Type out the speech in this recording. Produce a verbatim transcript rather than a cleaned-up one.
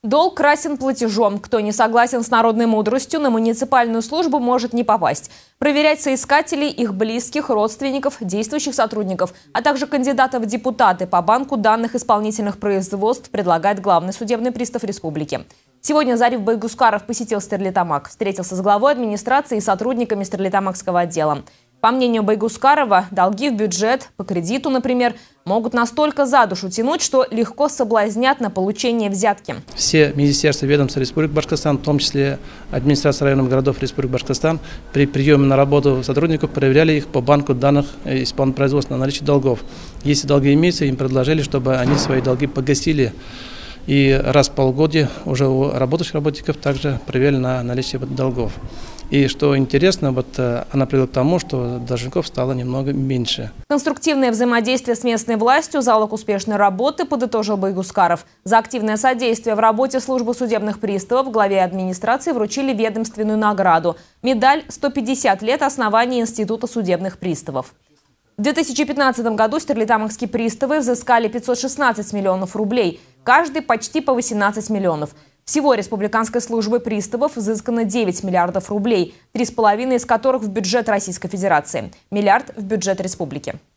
Долг красен платежом. Кто не согласен с народной мудростью, на муниципальную службу может не попасть. Проверять соискателей, их близких, родственников, действующих сотрудников, а также кандидатов в депутаты по банку данных исполнительных производств предлагает главный судебный пристав республики. Сегодня Зариф Байгускаров посетил Стерлитамак, встретился с главой администрации и сотрудниками Стерлитамакского отдела. По мнению Байгускарова, долги в бюджет, по кредиту, например, могут настолько за душу тянуть, что легко соблазнят на получение взятки. Все министерства, ведомства Республики Башкортостан, в том числе администрация районных городов Республики Башкортостан, при приеме на работу сотрудников проверяли их по банку данных исполнительного производства на наличие долгов. Если долги имеются, им предложили, чтобы они свои долги погасили. И раз в полгода уже у работающих работников также проверили на наличие долгов. И что интересно, вот она привела к тому, что должников стало немного меньше. Конструктивное взаимодействие с местной властью – залог успешной работы, подытожил Байгускаров. За активное содействие в работе службы судебных приставов главе администрации вручили ведомственную награду – медаль «сто пятьдесят лет основания Института судебных приставов». В две тысячи пятнадцатом году стерлитамакские приставы взыскали пятьсот шестнадцать миллионов рублей, каждый почти по восемнадцать миллионов. Всего республиканской службы приставов взыскано девять миллиардов рублей, три с половиной из которых в бюджет Российской Федерации, миллиард в бюджет республики.